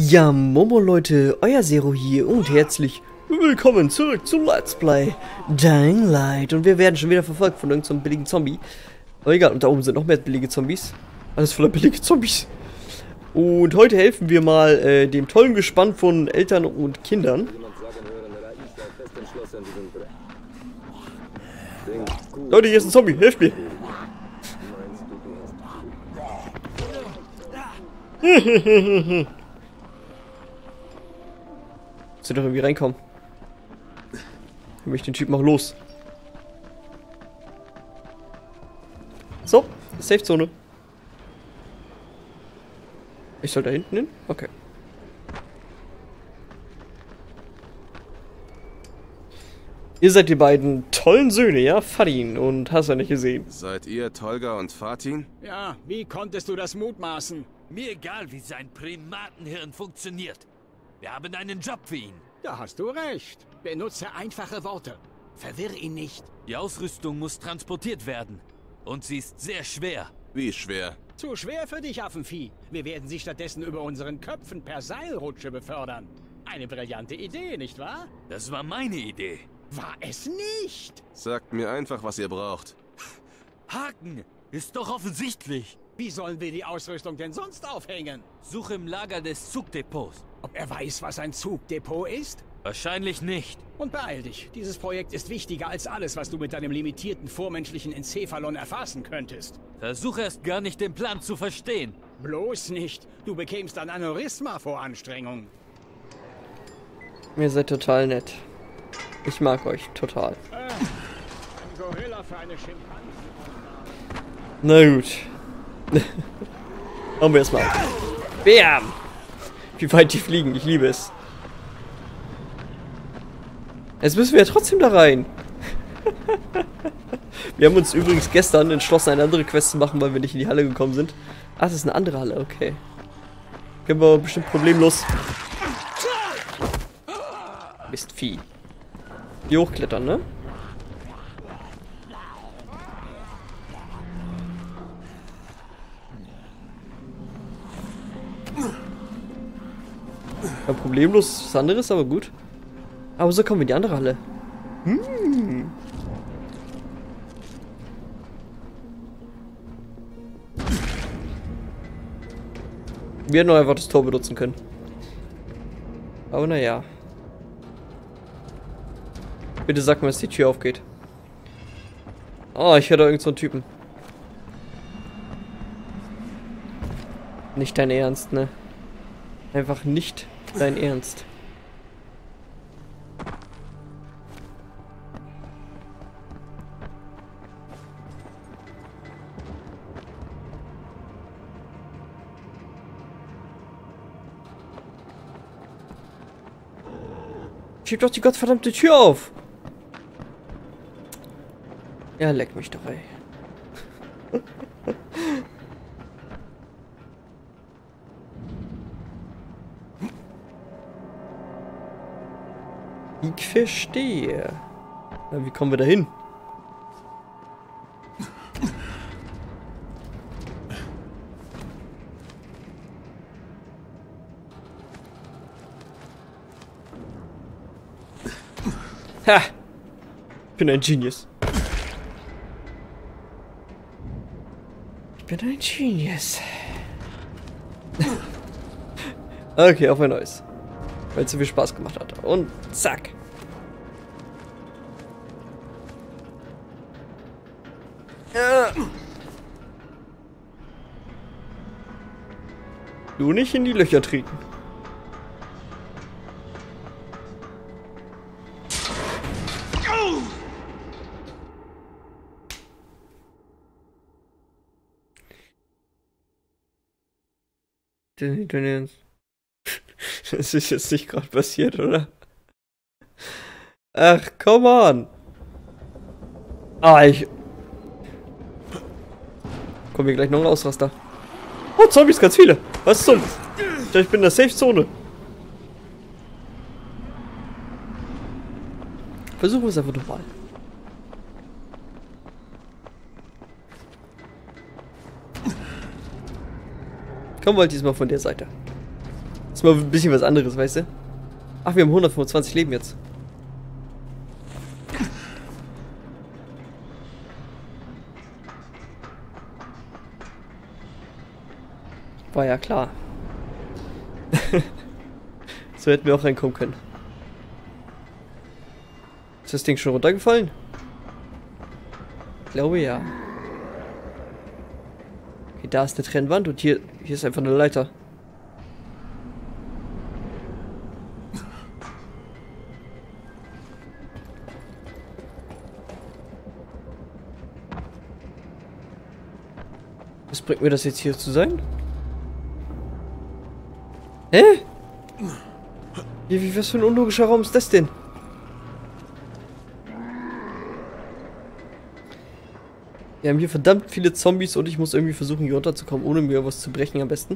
Ja, Momo Leute, euer Zero hier und herzlich willkommen zurück zu Let's Play Dying Light. Und wir werden schon wieder verfolgt von irgendeinem billigen Zombie. Aber egal, und da oben sind noch mehr billige Zombies. Alles voller billige Zombies. Und heute helfen wir mal dem tollen Gespann von Eltern und Kindern. Leute, hier ist ein Zombie, helft mir! Soll doch irgendwie reinkommen. Ich möchte den Typen auch los. So, Safe-Zone. Ich soll da hinten hin? Okay. Ihr seid die beiden tollen Söhne, ja? Fatin und hast du nicht gesehen. Seid ihr Tolga und Fatin? Ja, wie konntest du das mutmaßen? Mir egal, wie sein Primatenhirn funktioniert. Wir haben einen Job für ihn. Da hast du recht. Benutze einfache Worte. Verwirr ihn nicht. Die Ausrüstung muss transportiert werden. Und sie ist sehr schwer. Wie schwer? Zu schwer für dich, Affenvieh. Wir werden sie stattdessen über unseren Köpfen per Seilrutsche befördern. Eine brillante Idee, nicht wahr? Das war meine Idee. War es nicht? Sagt mir einfach, was ihr braucht. Haken! Ist doch offensichtlich. Wie sollen wir die Ausrüstung denn sonst aufhängen? Suche im Lager des Zugdepots. Ob er weiß, was ein Zugdepot ist? Wahrscheinlich nicht. Und beeil dich. Dieses Projekt ist wichtiger als alles, was du mit deinem limitierten vormenschlichen Enzephalon erfassen könntest. Versuche erst gar nicht, den Plan zu verstehen. Bloß nicht. Du bekämst ein Aneurysma vor Anstrengung. Ihr seid total nett. Ich mag euch total. Ein Gorilla für eine Schimpanse. Na gut. Machen wir erstmal. Bam! Wie weit die fliegen, ich liebe es. Jetzt müssen wir ja trotzdem da rein. Wir haben uns übrigens gestern entschlossen, eine andere Quest zu machen, weil wir nicht in die Halle gekommen sind. Ah, das ist eine andere Halle, okay. Können wir bestimmt problemlos. Mist, Vieh. Hier hochklettern, ne? Ja, problemlos was anderes, aber gut. Aber so kommen wir in die andere Halle. Wir hätten noch einfach das Tor benutzen können. Aber naja. Bitte sag mir, dass die Tür aufgeht. Oh, ich höre da irgend so einen Typen. Nicht dein Ernst, ne? Einfach nicht dein Ernst. Schieb doch die gottverdammte Tür auf! Ja, leck mich doch, ey. Ich verstehe. Na, wie kommen wir da hin? Ha! Ich bin ein Genius. Ich bin ein Genius. Okay, auf ein neues. Weil es so viel Spaß gemacht hat. Und zack. Du nicht in die Löcher treten. Dein Ernst? Das ist jetzt nicht gerade passiert, oder? Ach, come on! Ah, kommen wir gleich noch ein Ausraster. Oh, Zombies, ganz viele! Was zum? Ich bin in der Safe-Zone. Versuchen wir es einfach nochmal. Kommen wir halt diesmal von der Seite. Ist mal ein bisschen was anderes, weißt du? Ach, wir haben 125 Leben jetzt. War ja klar. So hätten wir auch reinkommen können. Ist das Ding schon runtergefallen? Ich glaube ja. Okay, da ist eine Trennwand und hier ist einfach eine Leiter. Was bringt mir das jetzt hier zu sein? Hä? Was für ein unlogischer Raum ist das denn? Wir haben hier verdammt viele Zombies und ich muss irgendwie versuchen, hier runterzukommen, ohne mir was zu brechen am besten.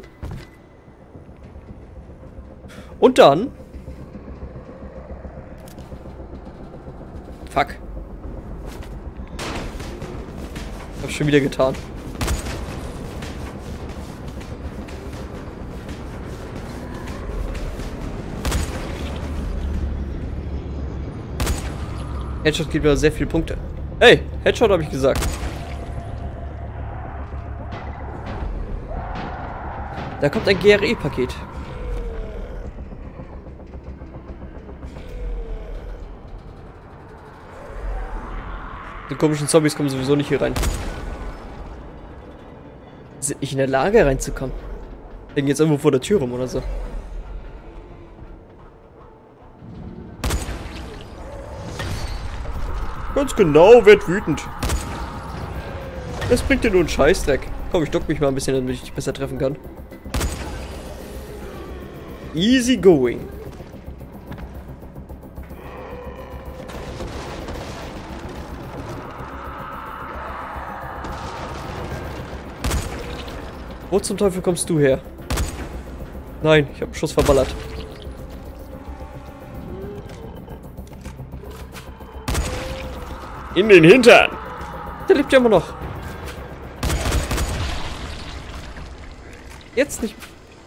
Und dann... Fuck. Hab schon wieder getan. Headshot gibt mir sehr viele Punkte. Hey, Headshot habe ich gesagt. Da kommt ein GRE-Paket. Die komischen Zombies kommen sowieso nicht hier rein. Sind nicht in der Lage reinzukommen. Hängen jetzt irgendwo vor der Tür rum oder so. Ganz genau, werd wütend. Das bringt dir nur einen Scheißdreck. Komm, ich duck mich mal ein bisschen, damit ich dich besser treffen kann. Easy going. Wo zum Teufel kommst du her? Nein, ich habe einen Schuss verballert. In den Hintern! Der lebt ja immer noch. Jetzt nicht.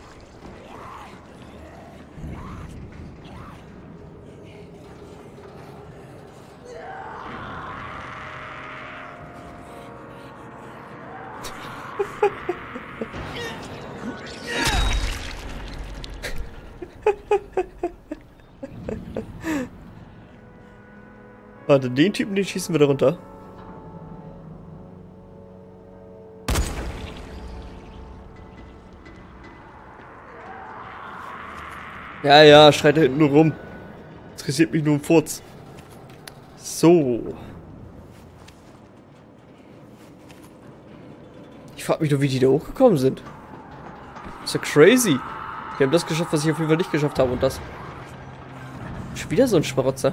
Warte, den Typen, den schießen wir da runter. Ja, ja, schreit da hinten nur rum. Interessiert mich nur ein Furz. So. Ich frag mich nur, wie die da hochgekommen sind. Ist ja crazy. Wir haben das geschafft, was ich auf jeden Fall nicht geschafft habe und das. Schon wieder so ein Schmarotzer.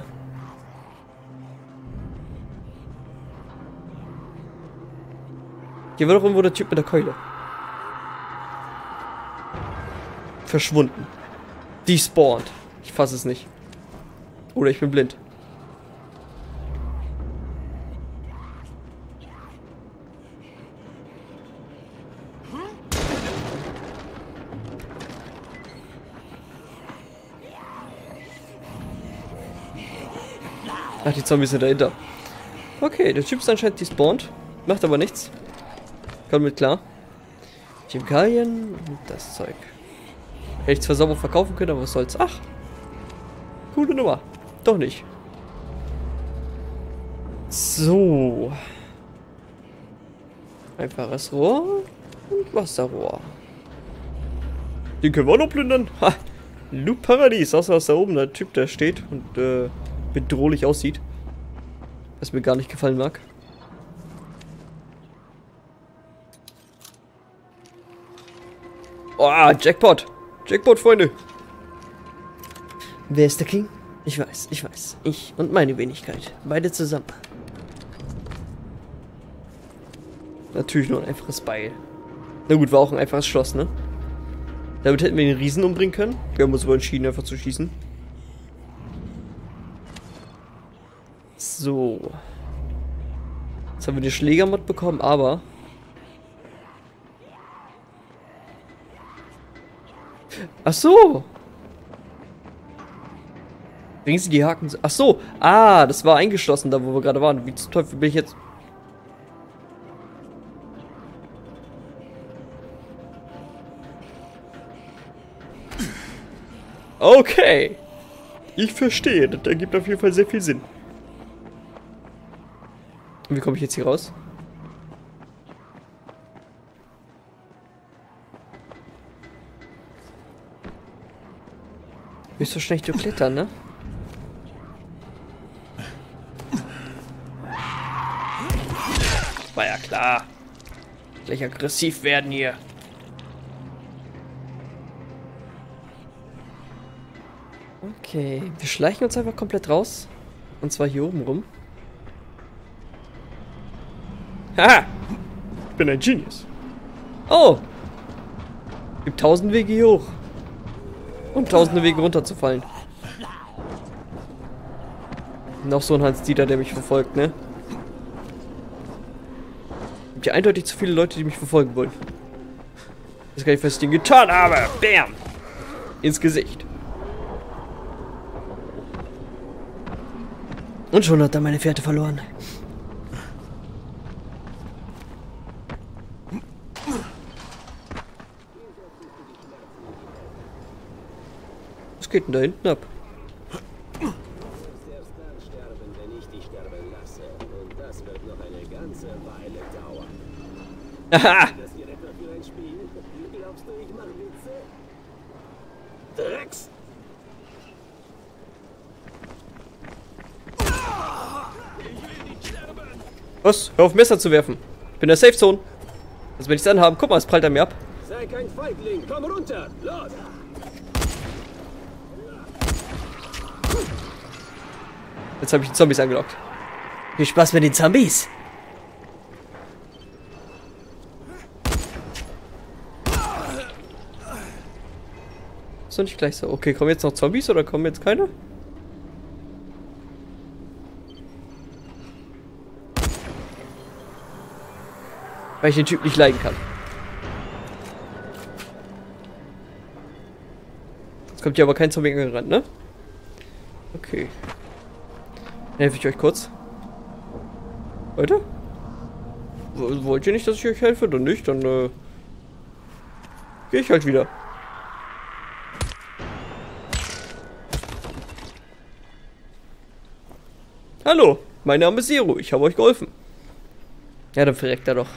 Hier war doch irgendwo der Typ mit der Keule. Verschwunden. Despawned. Ich fasse es nicht. Oder ich bin blind. Ach, die Zombies sind dahinter. Okay, der Typ ist anscheinend despawned. Macht aber nichts. Kommt mit klar. Chemikalien und das Zeug. Hätte ich zwar sauber verkaufen können, aber was soll's. Ach. Coole Nummer. Doch nicht. So. Einfaches Rohr und Wasserrohr. Den können wir auch noch plündern. Ha. Loop Paradies. Außer dass da oben der Typ, der steht und bedrohlich aussieht. Was mir gar nicht gefallen mag. Oh, Jackpot. Jackpot, Freunde. Wer ist der King? Ich weiß, ich weiß. Ich und meine Wenigkeit. Beide zusammen. Natürlich nur ein einfaches Beil. Na gut, war auch ein einfaches Schloss, ne? Damit hätten wir den Riesen umbringen können. Wir haben uns aber entschieden, einfach zu schießen. So. Jetzt haben wir den Schlägermod bekommen, aber... Ach so! Bringen Sie die Haken... Ach so. Ah, das war eingeschlossen, da wo wir gerade waren. Wie zum Teufel bin ich jetzt... Okay. Ich verstehe. Das ergibt auf jeden Fall sehr viel Sinn. Und wie komme ich jetzt hier raus? Bist so schlecht zu klettern, ne? War ja klar. Gleich aggressiv werden hier. Okay, wir schleichen uns einfach komplett raus. Und zwar hier oben rum. Haha! Ich bin ein Genius. Oh! Gibt 1000 Wege hier hoch. Und tausende Wege runterzufallen. Noch so ein Hans-Dieter, der mich verfolgt, ne? Gibt ja eindeutig zu viele Leute, die mich verfolgen wollen. Ich weiß gar nicht, was ich denen getan habe. Bam! Ins Gesicht. Und schon hat er meine Fährte verloren. Was geht denn da hinten ab? Haha! Was? Hör auf, Messer zu werfen. Ich bin in der Safe Zone. Das will ich anhaben. Guck mal, es prallt an mir ab. Sei kein Feigling, komm runter! Los! Jetzt habe ich die Zombies angelockt. Viel Spaß mit den Zombies. Ist doch nicht gleich so. Okay, kommen jetzt noch Zombies oder kommen jetzt keine? Weil ich den Typ nicht leiden kann. Jetzt kommt hier aber kein Zombie angerannt, ne? Okay. Dann helfe ich euch kurz. Leute? Wollt ihr nicht, dass ich euch helfe? Dann nicht, dann gehe ich halt wieder. Hallo, mein Name ist Zero, ich habe euch geholfen. Ja, dann verreckt er doch.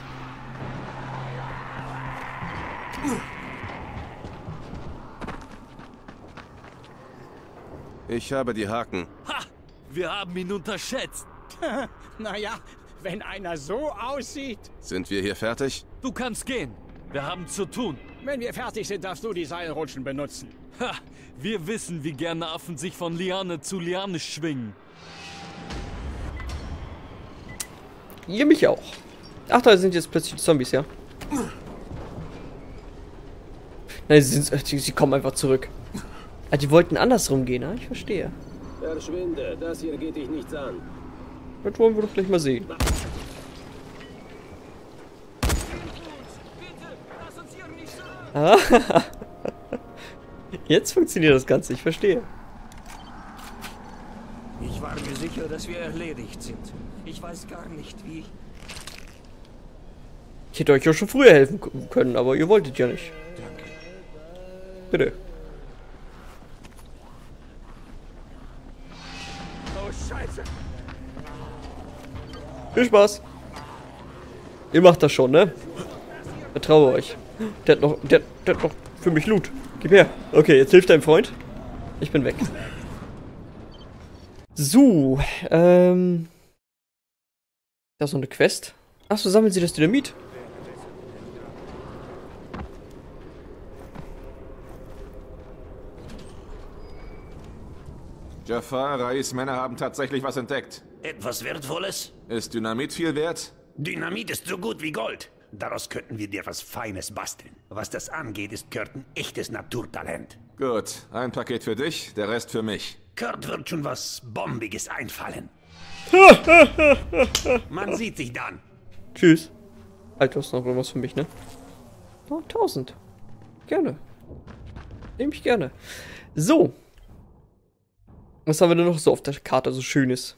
Ich habe die Haken. Ha! Wir haben ihn unterschätzt. Naja, wenn einer so aussieht. Sind wir hier fertig? Du kannst gehen. Wir haben zu tun. Wenn wir fertig sind, darfst du die Seilrutschen benutzen. Ha! Wir wissen, wie gerne Affen sich von Liane zu Liane schwingen. Ihr mich auch. Ach, da sind jetzt plötzlich die Zombies, ja? Nein, sie kommen einfach zurück. Ah, die wollten andersrum gehen, ne? Ich verstehe. Verschwinde, das hier geht dich nichts an. Das wollen wir doch gleich mal sehen. Ah, jetzt funktioniert das Ganze, ich verstehe. Ich war mir sicher, dass wir erledigt sind. Ich weiß gar nicht, wie... Ich hätte euch ja schon früher helfen können, aber ihr wolltet ja nicht. Danke. Bitte. Oh, Scheiße. Viel Spaß. Ihr macht das schon, ne? Vertraue euch. Der hat noch für mich Loot. Gib her. Okay, jetzt hilft dein Freund. Ich bin weg. So, da ist noch eine Quest. Achso, sammeln Sie das Dynamit. Jafar, Rais Männer haben tatsächlich was entdeckt. Etwas Wertvolles? Ist Dynamit viel wert? Dynamit ist so gut wie Gold. Daraus könnten wir dir was Feines basteln. Was das angeht, ist Kurt ein echtes Naturtalent. Gut, ein Paket für dich, der Rest für mich. Kurt wird schon was Bombiges einfallen. Man sieht sich dann. Tschüss. Alter, du hast noch irgendwas für mich, ne? Oh, 1000. Gerne. Nehme ich gerne. So. Was haben wir denn noch so auf der Karte so Schönes?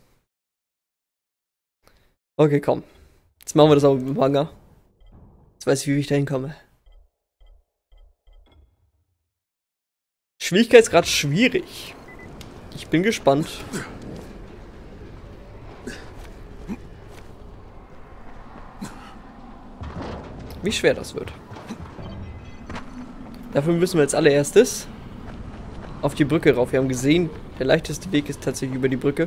Okay, komm. Jetzt machen wir das auch mit dem Manga. Jetzt weiß ich, wie ich da hinkomme. Schwierigkeitsgrad schwierig. Ich bin gespannt. Wie schwer das wird. Dafür müssen wir als allererstes auf die Brücke rauf. Wir haben gesehen, der leichteste Weg ist tatsächlich über die Brücke.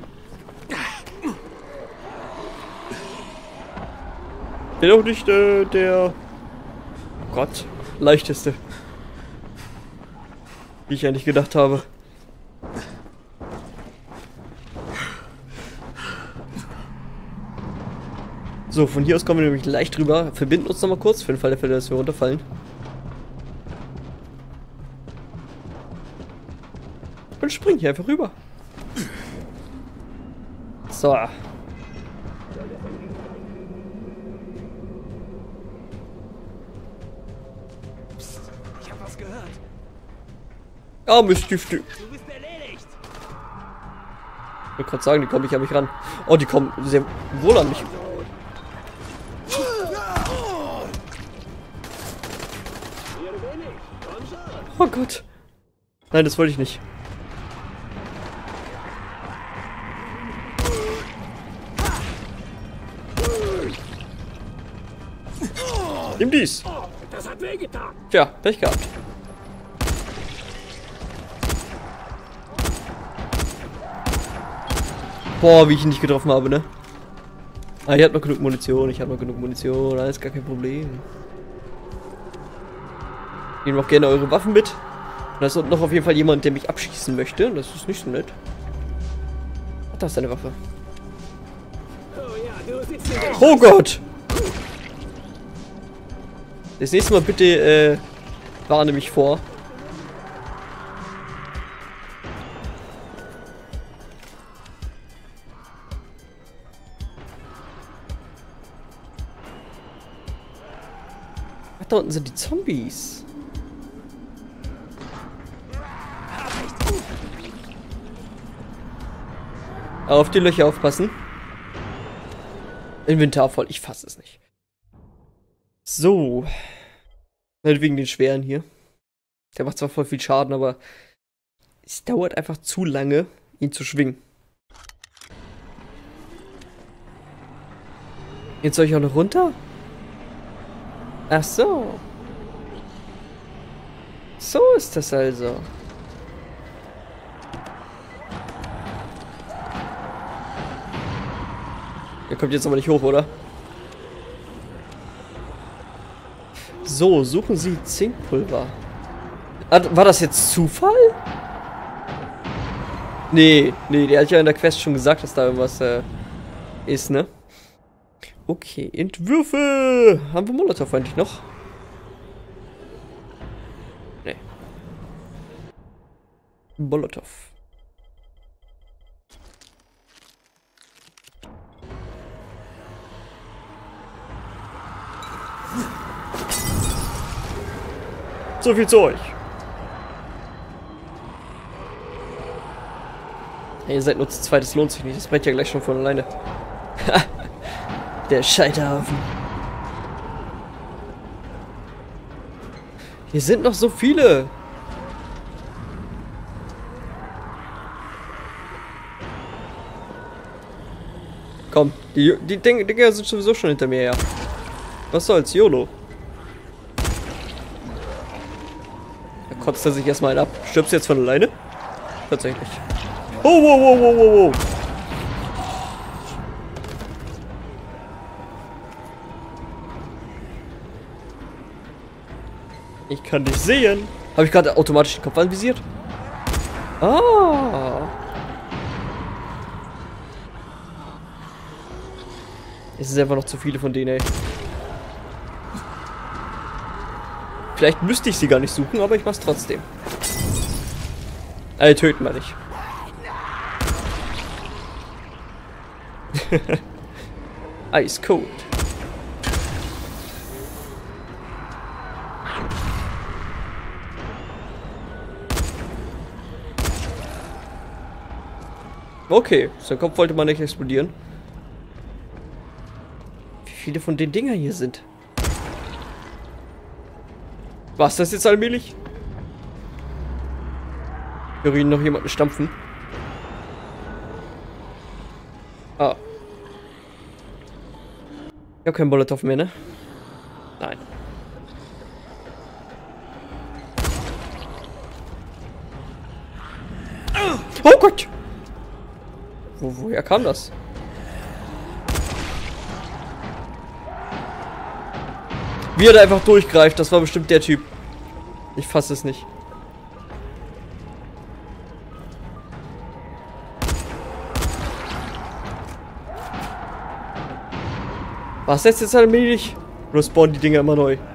Bin auch nicht der... Oh Gott, leichteste. Wie ich eigentlich gedacht habe. So, von hier aus kommen wir nämlich leicht drüber. Verbinden uns nochmal kurz, für den Fall der Fälle, dass wir runterfallen. Und springen hier einfach rüber. So. Ich hab was gehört. Arme-Stifte. Du bist erledigt. Ich wollte gerade sagen, die kommen nicht an mich ran. Oh, die kommen sehr wohl an mich. Oh Gott. Nein, das wollte ich nicht. Nimm dies. Das hat wehgetan. Tja, Pech gehabt. Boah, wie ich ihn nicht getroffen habe, ne? Ah, ich hab noch genug Munition, alles gar kein Problem. Nehmt auch gerne eure Waffen mit. Und da ist noch auf jeden Fall jemand, der mich abschießen möchte. Das ist nicht so nett. Ach, da ist deine Waffe. Oh ja, du sitzt hier. Oh Gott! Das nächste Mal bitte, warne mich vor. Ach, da unten sind die Zombies. Auf die Löcher aufpassen. Inventar voll, ich fasse es nicht. So. Nicht wegen den Schweren hier. Der macht zwar voll viel Schaden, aber es dauert einfach zu lange, ihn zu schwingen. Jetzt soll ich auch noch runter? Ach so. So ist das also. Ihr kommt jetzt aber nicht hoch, oder? So, suchen Sie Zinkpulver. War das jetzt Zufall? Nee, der hat ja in der Quest schon gesagt, dass da irgendwas ist, ne? Okay, Entwürfe! Haben wir Molotow eigentlich noch? Nee. Molotow. So viel zu euch. Hey, ihr seid nur zu zweit, das lohnt sich nicht. Das brennt ja gleich schon von alleine. Der Scheiterhaufen. Hier sind noch so viele. Komm, die Dinger sind sowieso schon hinter mir her. Was soll's, YOLO. Da kotzt er sich erstmal einen ab. Stirbst du jetzt von alleine? Tatsächlich. Oh, wow, wow, wow, wow, wow. Ich kann dich sehen. Habe ich gerade automatisch den Kopf anvisiert? Ah. Es sind einfach noch zu viele von denen, ey. Vielleicht müsste ich sie gar nicht suchen, aber ich mach's trotzdem. Töten wir nicht. Ice cold. Okay, sein Kopf wollte mal nicht explodieren. Wie viele von den Dinger hier sind. Was das jetzt allmählich? Ich höre ihn noch jemanden stampfen. Ah. Ich habe keinen Molotow mehr, ne? Nein. Oh Gott! Woher kam das? Wie er da einfach durchgreift, das war bestimmt der Typ. Ich fasse es nicht. Was jetzt allmählich? Oder spawnen die Dinger immer neu?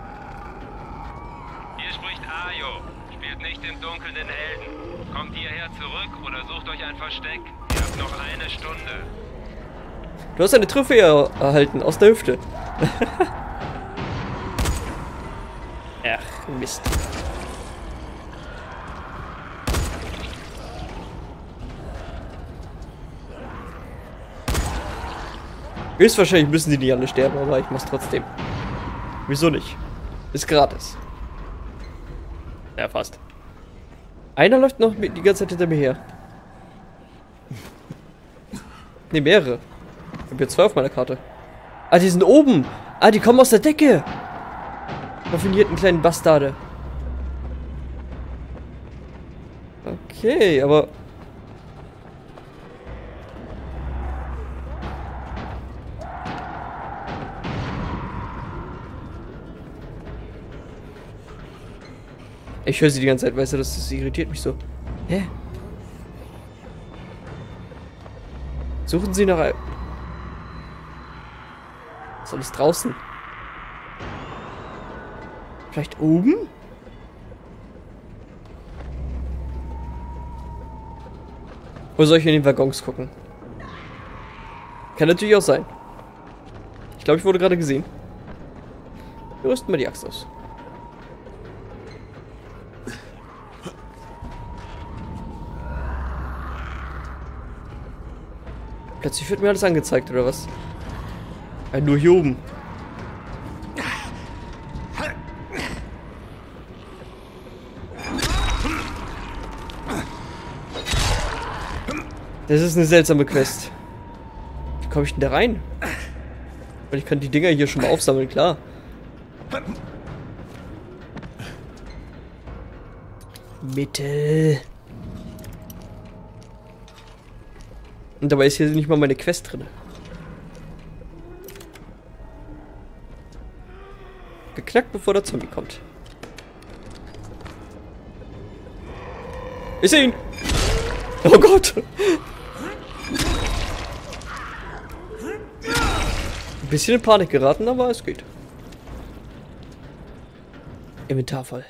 Hier spricht Ayo. Spielt nicht den Dunkeln den Helden. Kommt hierher zurück oder sucht euch ein Versteck. Ihr habt noch eine Stunde. Du hast eine Trophäe erhalten, aus der Hüfte. Ach, Mist. Höchstwahrscheinlich müssen sie nicht alle sterben, aber ich mach's trotzdem. Wieso nicht? Ist gratis. Ja, fast. Einer läuft noch die ganze Zeit hinter mir her. Ne, mehrere. Ich habe jetzt 2 auf meiner Karte. Ah, die sind oben. Ah, die kommen aus der Decke. Raffinierten kleinen Bastarde. Okay, aber... Ich höre sie die ganze Zeit, weißt du, das irritiert mich so. Hä? Suchen Sie nach... Was ist draußen? Vielleicht oben? Oder soll ich in den Waggons gucken? Kann natürlich auch sein. Ich glaube, ich wurde gerade gesehen. Wir rüsten mal die Axt aus. Plötzlich wird mir alles angezeigt, oder was? Nur hier oben. Das ist eine seltsame Quest. Wie komme ich denn da rein? Weil ich kann die Dinger hier schon mal aufsammeln, klar. Mittel. Und dabei ist hier nicht mal meine Quest drin. Geknackt, bevor der Zombie kommt. Ich sehe ihn! Oh Gott! Ein bisschen in Panik geraten, aber es geht. Inventar voll.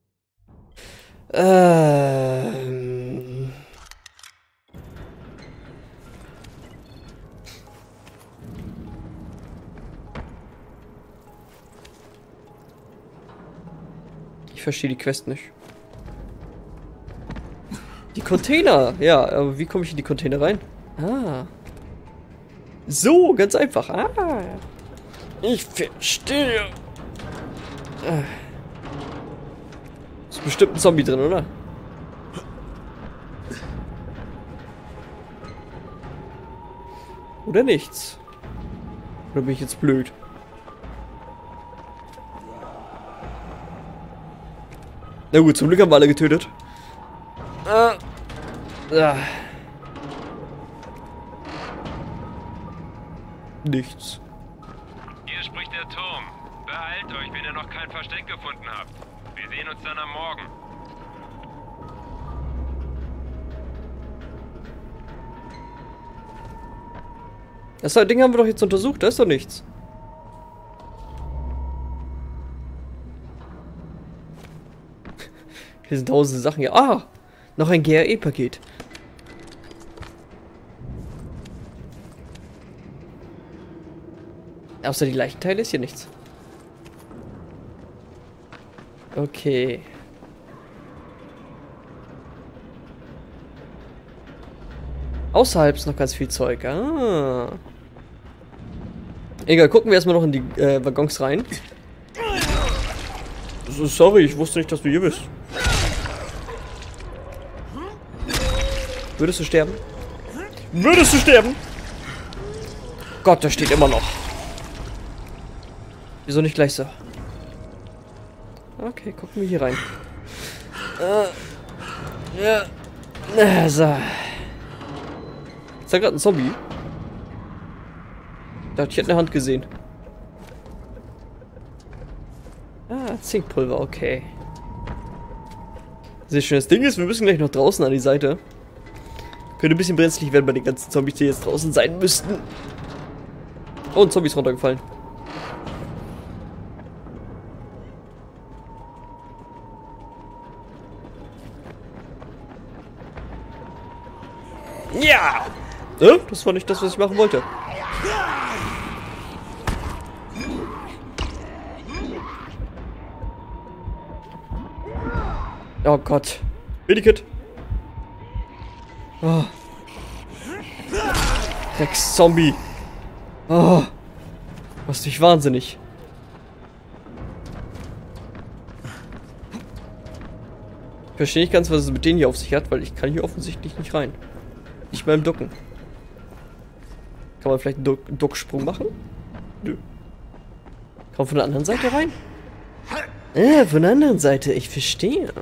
Ich verstehe die Quest nicht. Die Container! Ja, aber wie komme ich in die Container rein? Ah. So, ganz einfach. Ah. Ich verstehe. Ist bestimmt ein Zombie drin, oder? Oder nichts? Oder bin ich jetzt blöd? Na gut, zum Glück haben wir alle getötet. Nichts. Hier spricht der Turm. Beeilt euch, wenn ihr noch kein Versteck gefunden habt. Wir sehen uns dann am Morgen. Das Ding haben wir doch jetzt untersucht, da ist doch nichts. Hier sind tausende Sachen hier. Ah! Noch ein GRE-Paket. Außer die Leichenteile ist hier nichts. Okay. Außerhalb ist noch ganz viel Zeug. Ah. Egal, gucken wir erstmal noch in die Waggons rein. Sorry, ich wusste nicht, dass du hier bist. Würdest du sterben? Würdest du sterben? Gott, der steht immer noch. Wieso nicht gleich so? Okay, gucken wir hier rein. Ja. So. Ist da gerade ein Zombie? Da hatte ich eine Hand gesehen. Ah, Zinkpulver, okay. Sehr schön. Das Ding ist, wir müssen gleich noch draußen an die Seite. Könnte ein bisschen brenzlig werden bei den ganzen Zombies, die jetzt draußen sein müssten. Oh, ein Zombie ist runtergefallen. Ja! Das war nicht das, was ich machen wollte. Oh Gott. Medikit. Oh. Rex-Zombie. Oh. Machst dich wahnsinnig. Ich verstehe nicht ganz, was es mit denen hier auf sich hat, weil ich kann hier offensichtlich nicht rein. Nicht mal im Ducken. Kann man vielleicht einen Ducksprung machen? Nö. Kann man von der anderen Seite rein? Von der anderen Seite. Ich verstehe.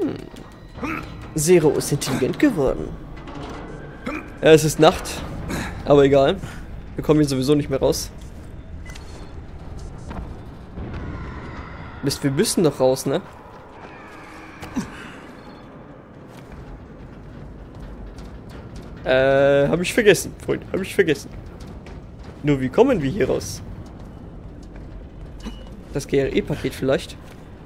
Zero ist intelligent geworden. Ja, es ist Nacht. Aber egal. Wir kommen hier sowieso nicht mehr raus. Mist, wir müssen doch raus, ne? Hab ich vergessen, Freund. Hab ich vergessen. Nur wie kommen wir hier raus? Das GRE-Paket vielleicht?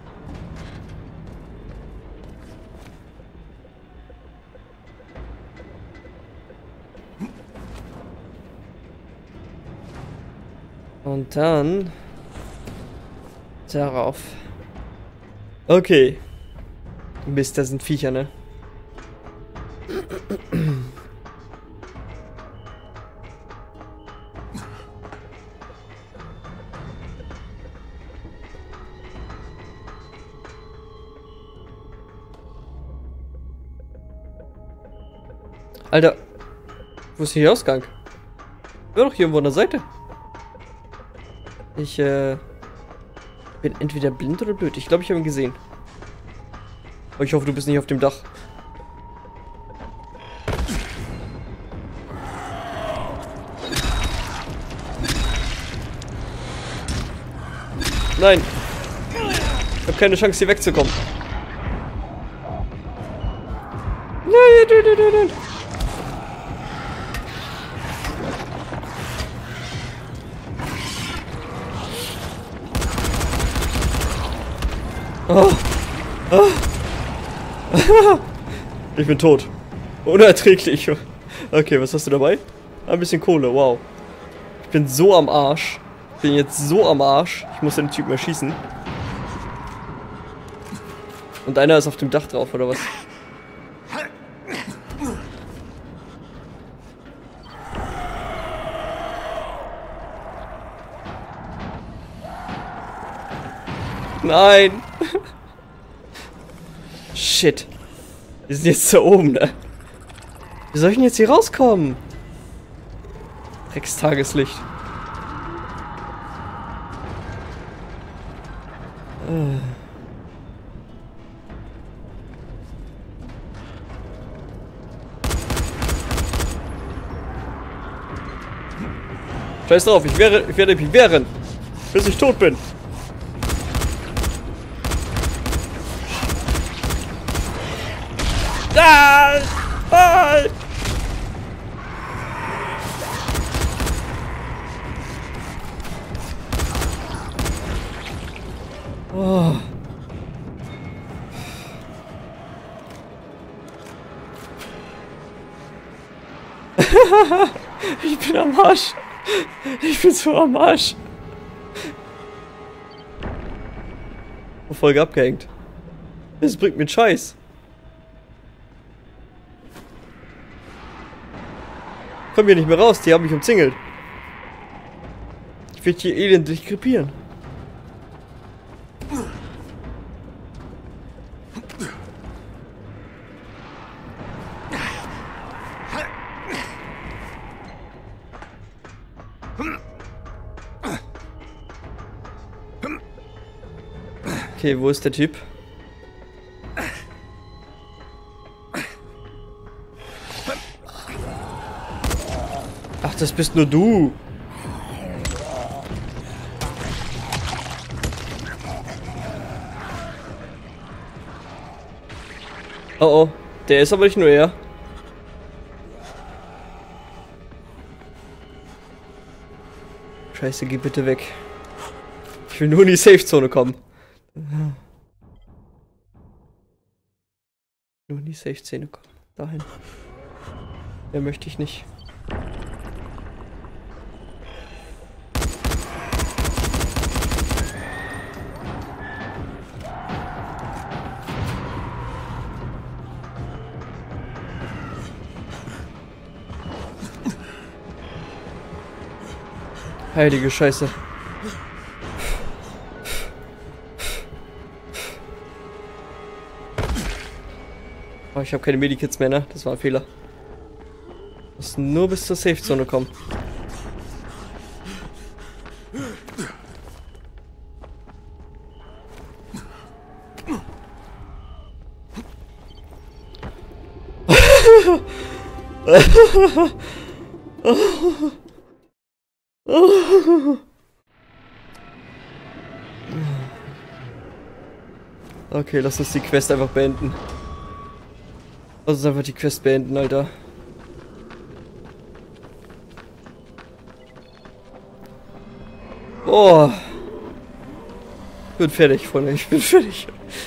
Und dann darauf. Okay. Mist, da sind Viecher, ne? Alter, wo ist hier der Ausgang? War doch hier irgendwo an der Seite. Ich bin entweder blind oder blöd. Ich glaube, ich habe ihn gesehen. Aber ich hoffe, du bist nicht auf dem Dach. Nein. Ich habe keine Chance, hier wegzukommen. Nein. Oh. Oh. Ich bin tot. Unerträglich. Okay, was hast du dabei? Ein bisschen Kohle, wow. Ich bin so am Arsch. Ich bin jetzt so am Arsch. Ich muss den Typen erschießen. Und einer ist auf dem Dach drauf, oder was? Nein! Shit. Wir sind jetzt da oben, ne? Wie soll ich denn jetzt hier rauskommen? Dreckstageslicht. Scheiß drauf, ich werde mich wehren, bis ich tot bin. Ah! Ah! Oh. Ich bin am Arsch. Ich bin so am Arsch. Folge abgehängt. Das bringt mir Scheiß. komme hier nicht mehr raus, die haben mich umzingelt. Ich werde hier elendig krepieren. Okay, wo ist der Typ? Ach, das bist nur du. Oh oh, der ist aber nicht nur er. Scheiße, geh bitte weg. Ich will nur in die Safe-Zone kommen. Nur in die Safe-Zone kommen. Dahin. Mehr möchte ich nicht. Heilige Scheiße. Oh, ich habe keine Medikits mehr, ne? Das war ein Fehler. Muss nur bis zur Safe-Zone kommen. Okay, lass uns die Quest einfach beenden. Lass uns einfach die Quest beenden, Alter. Boah. Ich bin fertig, Freunde. Ich bin fertig.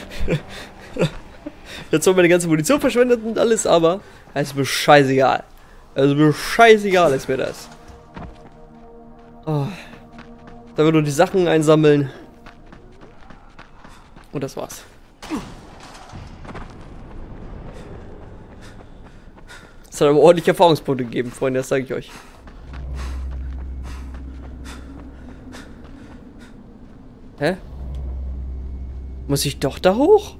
Jetzt haben wir die ganze Munition verschwendet und alles, aber es ist mir scheißegal. Also mir scheißegal ist mir das. Oh. Da wird nur die Sachen einsammeln. Und das war's. Es hat aber ordentlich Erfahrungspunkte gegeben, Freunde, das sage ich euch. Hä? Muss ich doch da hoch?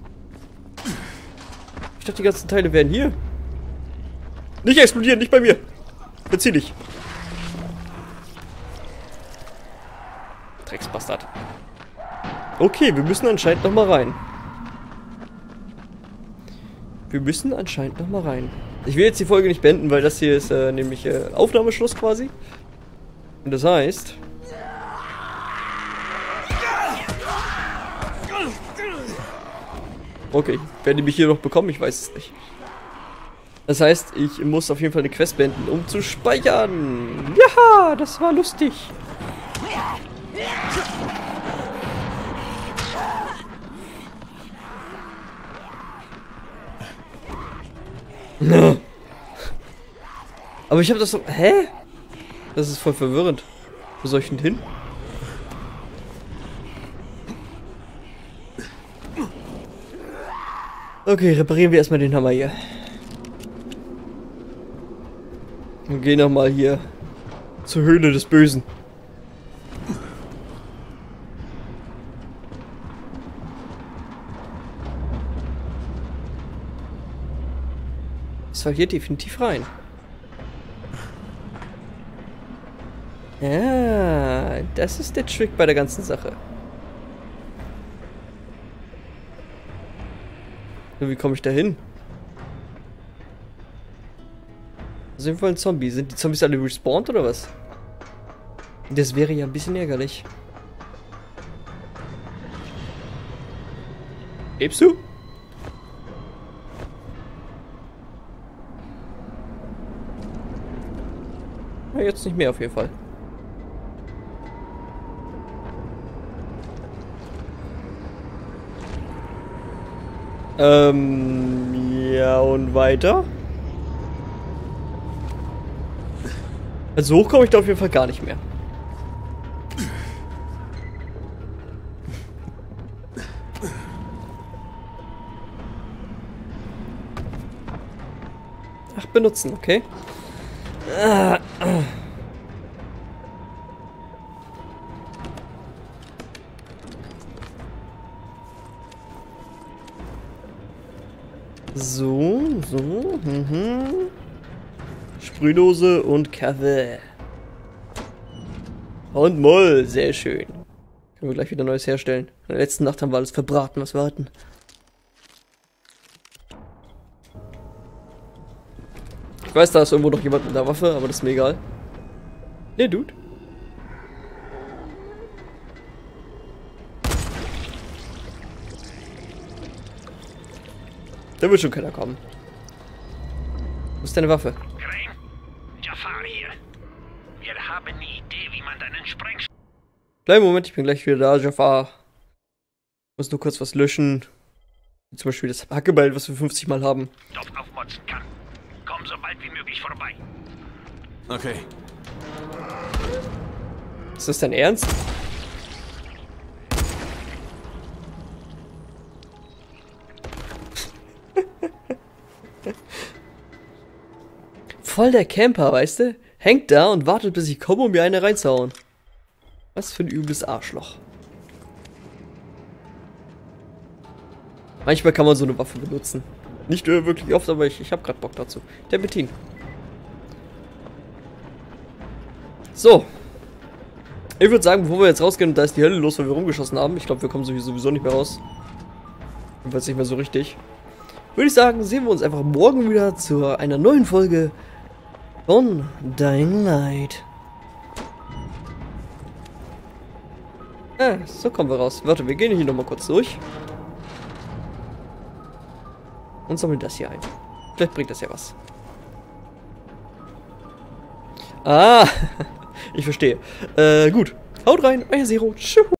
Ich dachte, die ganzen Teile wären hier. Nicht explodieren, nicht bei mir. Bezieh dich. Drecksbastard. Okay, wir müssen anscheinend noch mal rein. Wir müssen anscheinend noch mal rein. Ich will jetzt die Folge nicht beenden, weil das hier ist nämlich Aufnahmeschluss quasi. Und das heißt... Okay, werden die mich hier noch bekommen? Ich weiß es nicht. Das heißt, ich muss auf jeden Fall eine Quest beenden, um zu speichern. Ja, das war lustig. Aber ich habe das so... Hä? Das ist voll verwirrend. Wo soll ich denn hin? Okay, reparieren wir erstmal den Hammer hier. Und gehen nochmal hier zur Höhle des Bösen. Das war hier definitiv rein. Ja, das ist der Trick bei der ganzen Sache. Und wie komme ich da hin? Das ist auf jeden Fall ein Zombie. Sind die Zombies alle respawned oder was? Das wäre ja ein bisschen ärgerlich. Lebst du? Na, jetzt nicht mehr auf jeden Fall. Ja, und weiter? Also hoch komme ich da auf jeden Fall gar nicht mehr. Ach, benutzen, okay. So. Sprühdose und Kaffee. Und Moll, sehr schön. Können wir gleich wieder Neues herstellen. In der letzten Nacht haben wir alles verbraten, was wir hatten. Ich weiß, da ist irgendwo noch jemand mit einer Waffe, aber das ist mir egal. Ne, Dude. Da wird schon keiner kommen. Wo ist deine Waffe? Crane? Jafar hier. Wir haben eine Idee, wie man deinen Sprengstoff Kleinen Moment, ich bin gleich wieder da, Jafar. Muss nur kurz was löschen. Zum Beispiel das Hackebeil, was wir 50 Mal haben. aufmotzen kann. Komm so bald wie möglich vorbei. Okay. Ist das dein Ernst? Voll der Camper, weißt du? Hängt da und wartet, bis ich komme, um mir eine reinzuhauen. Was für ein übles Arschloch. Manchmal kann man so eine Waffe benutzen. Nicht wirklich oft, aber ich habe gerade Bock dazu. Terpentin. So. Ich würde sagen, bevor wir jetzt rausgehen und da ist die Hölle los, weil wir rumgeschossen haben. Ich glaube, wir kommen sowieso nicht mehr raus. Jedenfalls nicht mehr so richtig. Würde ich sagen, sehen wir uns einfach morgen wieder zu einer neuen Folge von Dying Light. So kommen wir raus. Warte, wir gehen hier nochmal kurz durch. Und sammeln das hier ein. Vielleicht bringt das ja was. Ah, ich verstehe. Gut. Haut rein, euer Zero. Tschüss.